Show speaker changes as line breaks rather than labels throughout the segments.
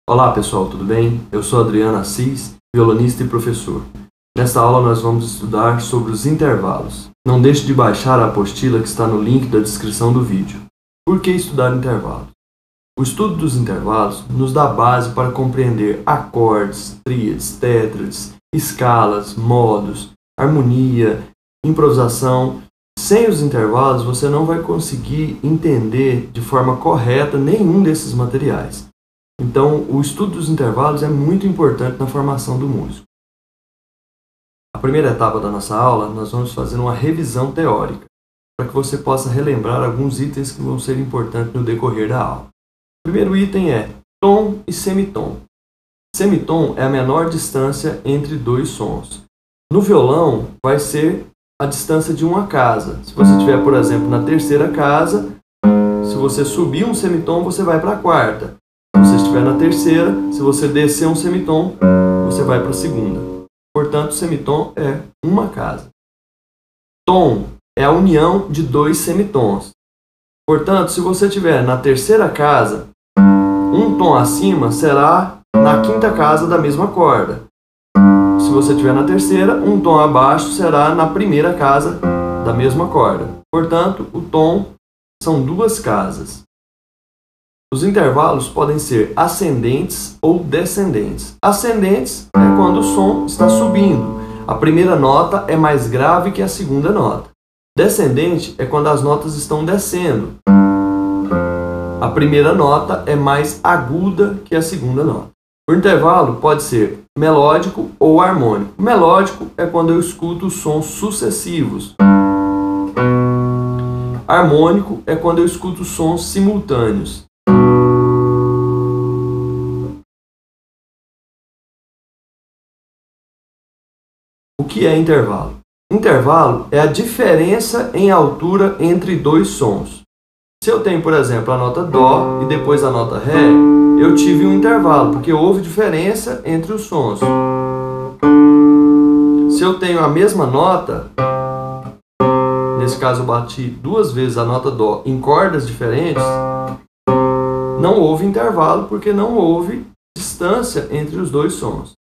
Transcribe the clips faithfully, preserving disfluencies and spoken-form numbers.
Olá pessoal, tudo bem? Eu sou Adriano Assis, violonista e professor. Nesta aula nós vamos estudar sobre os intervalos. Não deixe de baixar a apostila que está no link da descrição do vídeo. Por que estudar intervalos? O estudo dos intervalos nos dá base para compreender acordes, tríades, tétrades, escalas, modos, harmonia, improvisação. Sem os intervalos você não vai conseguir entender de forma correta nenhum desses materiais. Então, o estudo dos intervalos é muito importante na formação do músico. A primeira etapa da nossa aula, nós vamos fazer uma revisão teórica, para que você possa relembrar alguns itens que vão ser importantes no decorrer da aula. O primeiro item é tom e semitom. Semitom é a menor distância entre dois sons. No violão, vai ser a distância de uma casa. Se você estiver, por exemplo, na terceira casa, se você subir um semitom, você vai para a quarta. Se você estiver na terceira, se você descer um semitom, você vai para a segunda. Portanto, semitom é uma casa. Tom é a união de dois semitons. Portanto, se você estiver na terceira casa, um tom acima será na quinta casa da mesma corda. Se você estiver na terceira, um tom abaixo será na primeira casa da mesma corda. Portanto, o tom são duas casas. Os intervalos podem ser ascendentes ou descendentes. Ascendentes é quando o som está subindo. A primeira nota é mais grave que a segunda nota. Descendente é quando as notas estão descendo. A primeira nota é mais aguda que a segunda nota. O intervalo pode ser melódico ou harmônico. Melódico é quando eu escuto os sons sucessivos. Harmônico é quando eu escuto os sons simultâneos. O que é intervalo? Intervalo é a diferença em altura entre dois sons. Se eu tenho, por exemplo, a nota Dó e depois a nota Ré, eu tive um intervalo, porque houve diferença entre os sons. Se eu tenho a mesma nota, nesse caso eu bati duas vezes a nota Dó em cordas diferentes, não houve intervalo, porque não houve distância entre os dois sons.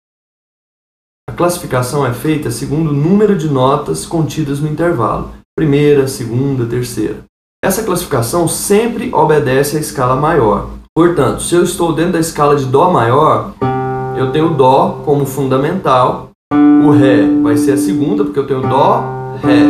A classificação é feita segundo o número de notas contidas no intervalo, primeira, segunda, terceira. Essa classificação sempre obedece à escala maior. Portanto, se eu estou dentro da escala de Dó maior, eu tenho Dó como fundamental, o Ré vai ser a segunda, porque eu tenho Dó, Ré,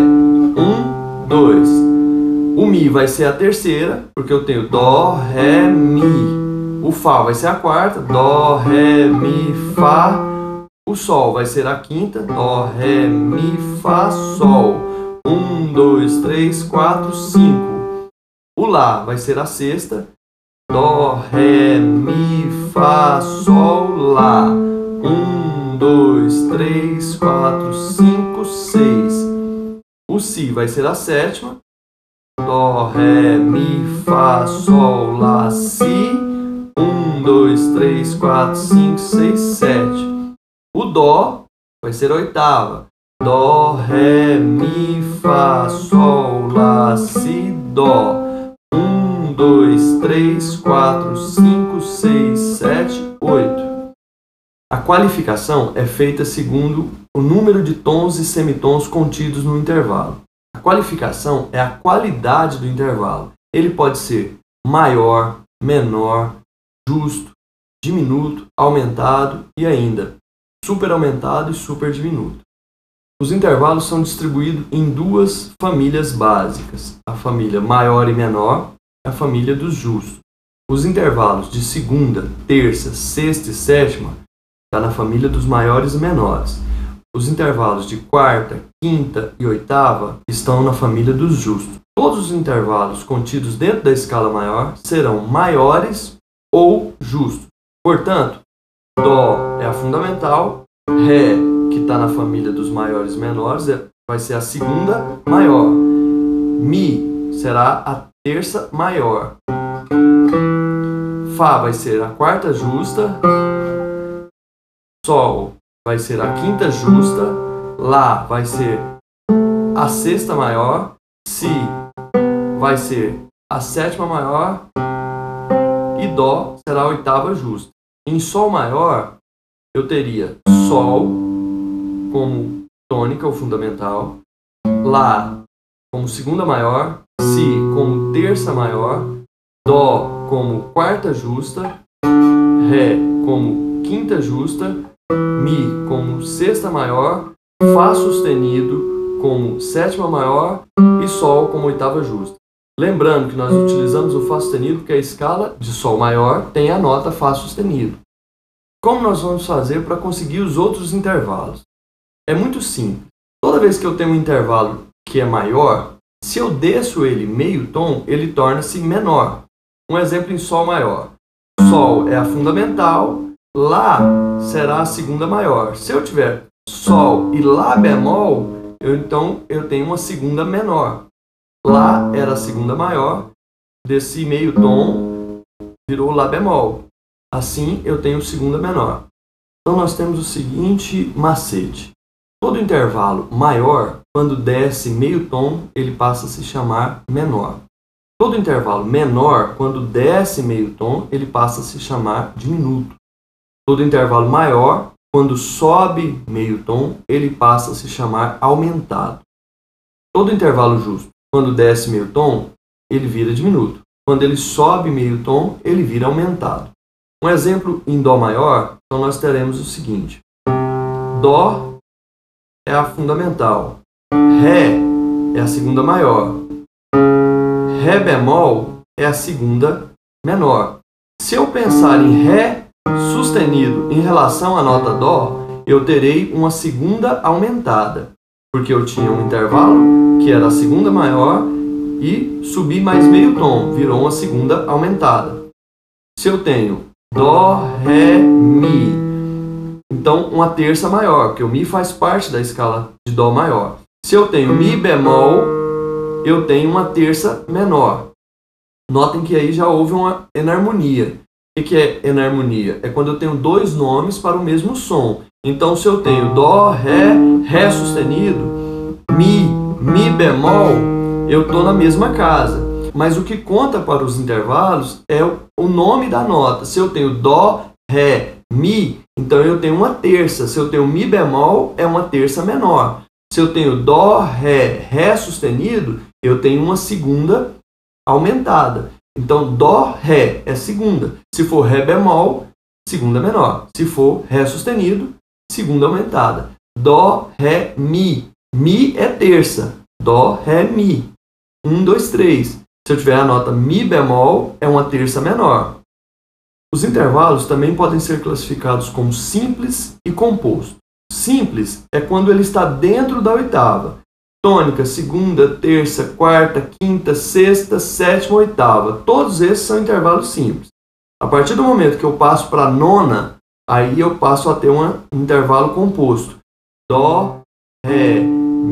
um, dois. O Mi vai ser a terceira, porque eu tenho Dó, Ré, Mi. O Fá vai ser a quarta, Dó, Ré, Mi, Fá. O Sol vai ser a quinta, Dó, Ré, Mi, Fá, Sol. Um, dois, três, quatro, cinco. O Lá vai ser a sexta, Dó, Ré, Mi, Fá, Sol, Lá. Um, dois, três, quatro, cinco, seis. O Si vai ser a sétima, Dó, Ré, Mi, Fá, Sol, Lá, Si. Um, dois, três, quatro, cinco, seis, sete. O Dó vai ser a oitava. Dó, Ré, Mi, Fá, Sol, Lá, Si, Dó. Um, dois, três, quatro, cinco, seis, sete, oito. A qualificação é feita segundo o número de tons e semitons contidos no intervalo. A qualificação é a qualidade do intervalo. Ele pode ser maior, menor, justo, diminuto, aumentado e ainda super aumentado e super diminuto. Os intervalos são distribuídos em duas famílias básicas, a família maior e menor e a família dos justos. Os intervalos de segunda, terça, sexta e sétima estão na família dos maiores e menores. Os intervalos de quarta, quinta e oitava estão na família dos justos. Todos os intervalos contidos dentro da escala maior serão maiores ou justos. Portanto, Dó é a fundamental, Ré, que está na família dos maiores e menores, vai ser a segunda maior. Mi será a terça maior. Fá vai ser a quarta justa. Sol vai ser a quinta justa. Lá vai ser a sexta maior. Si vai ser a sétima maior. E Dó será a oitava justa. Em Sol maior, eu teria Sol como tônica ou fundamental, Lá como segunda maior, Si como terça maior, Dó como quarta justa, Ré como quinta justa, Mi como sexta maior, Fá sustenido como sétima maior e Sol como oitava justa. Lembrando que nós utilizamos o Fá sustenido porque a escala de Sol maior tem a nota Fá sustenido. Como nós vamos fazer para conseguir os outros intervalos? É muito simples. Toda vez que eu tenho um intervalo que é maior, se eu desço ele meio tom, ele torna-se menor. Um exemplo em Sol maior. Sol é a fundamental, Lá será a segunda maior. Se eu tiver Sol e Lá bemol, eu, então eu tenho uma segunda menor. Lá era a segunda maior, desci meio tom, virou Lá bemol. Assim eu tenho segunda menor. Então nós temos o seguinte macete. Todo intervalo maior, quando desce meio tom, ele passa a se chamar menor. Todo intervalo menor, quando desce meio tom, ele passa a se chamar diminuto. Todo intervalo maior, quando sobe meio tom, ele passa a se chamar aumentado. Todo intervalo justo, quando desce meio tom, ele vira diminuto. Quando ele sobe meio tom, ele vira aumentado. Um exemplo em Dó maior, então nós teremos o seguinte. Dó é a fundamental. Ré é a segunda maior. Ré bemol é a segunda menor. Se eu pensar em Ré sustenido em relação à nota Dó, eu terei uma segunda aumentada, porque eu tinha um intervalo que era a segunda maior e subi mais meio tom, virou uma segunda aumentada. Se eu tenho Dó, Ré, Mi, então uma terça maior, porque o Mi faz parte da escala de Dó maior. Se eu tenho Mi bemol, eu tenho uma terça menor. Notem que aí já houve uma enarmonia. O que é enarmonia? É quando eu tenho dois nomes para o mesmo som. Então, se eu tenho Dó, Ré, Ré sustenido, Mi, Mi bemol, eu estou na mesma casa. Mas o que conta para os intervalos é o nome da nota. Se eu tenho Dó, Ré, Mi, então eu tenho uma terça. Se eu tenho Mi bemol, é uma terça menor. Se eu tenho Dó, Ré, Ré sustenido, eu tenho uma segunda aumentada. Então, Dó, Ré é segunda. Se for Ré bemol, segunda menor. Se for Ré sustenido, segunda aumentada. Dó, Ré, Mi. Mi é terça. Dó, Ré, Mi. Um, dois, três. Se eu tiver a nota Mi bemol, é uma terça menor. Os intervalos também podem ser classificados como simples e composto. Simples é quando ele está dentro da oitava. Tônica, segunda, terça, quarta, quinta, sexta, sétima, oitava. Todos esses são intervalos simples. A partir do momento que eu passo para a nona, aí eu passo a ter um intervalo composto. Dó, Ré,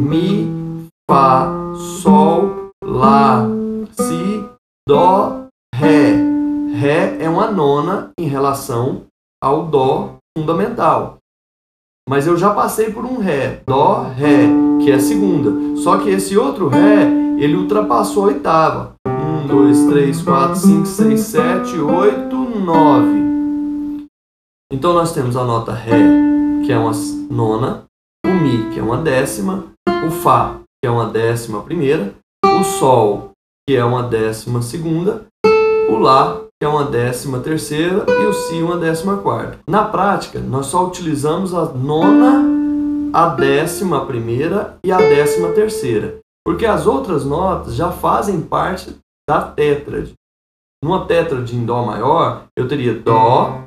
Mi, Fá, Sol, Lá, Si, Dó, Ré. Ré é uma nona em relação ao Dó fundamental. Mas eu já passei por um Ré, Dó, Ré, que é a segunda. Só que esse outro Ré, ele ultrapassou a oitava. um, dois, três, quatro, cinco, seis, sete, oito, nove. Então nós temos a nota Ré, que é uma nona, o Mi, que é uma décima, o Fá, que é uma décima primeira, o Sol, que é uma décima segunda, o Lá, que é uma décima terceira, e o Si, uma décima quarta. Na prática, nós só utilizamos a nona, a décima primeira e a décima terceira, porque as outras notas já fazem parte da tétrade. Numa tétrade em Dó maior, eu teria Dó,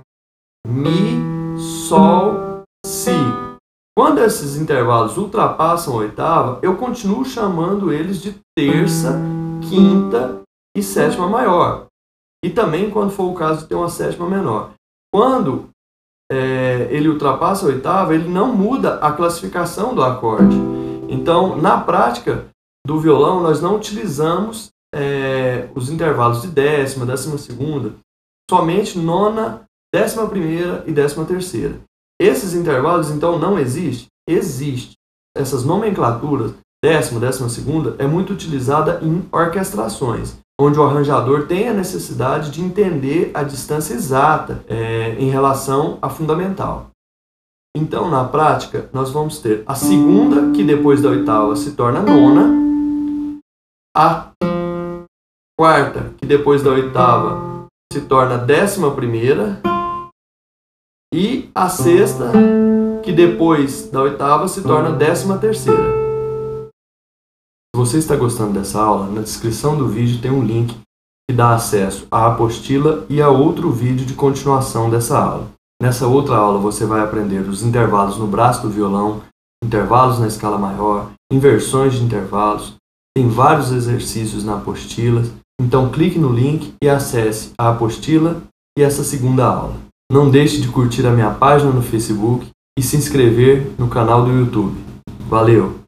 Mi, Sol, Si. Quando esses intervalos ultrapassam a oitava, eu continuo chamando eles de terça, quinta e sétima maior. E também quando for o caso de ter uma sétima menor. Quando é, ele ultrapassa a oitava, ele não muda a classificação do acorde. Então, na prática do violão, nós não utilizamos é, os intervalos de décima, décima segunda, somente nona, décima primeira e décima terceira. Esses intervalos, então, não existem? Existe. Essas nomenclaturas, décima, décima segunda, é muito utilizada em orquestrações, onde o arranjador tem a necessidade de entender a distância exata é, em relação à fundamental. Então, na prática, nós vamos ter a segunda, que depois da oitava se torna nona, a quarta, que depois da oitava se torna décima primeira, e a sexta, que depois da oitava se torna décima terceira. Se você está gostando dessa aula, na descrição do vídeo tem um link que dá acesso à apostila e a outro vídeo de continuação dessa aula. Nessa outra aula você vai aprender os intervalos no braço do violão, intervalos na escala maior, inversões de intervalos, tem vários exercícios na apostila, então clique no link e acesse a apostila e essa segunda aula. Não deixe de curtir a minha página no Facebook e se inscrever no canal do YouTube. Valeu!